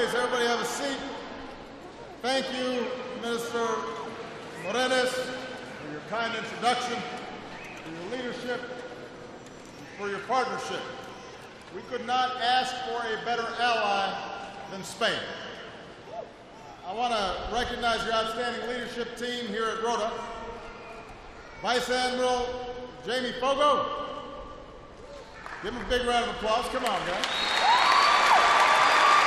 Please, everybody have a seat. Thank you, Minister Morenes, for your kind introduction, for your leadership, and for your partnership. We could not ask for a better ally than Spain. I want to recognize your outstanding leadership team here at Rota. Vice Admiral Jamie Fogo. Give him a big round of applause. Come on, guys.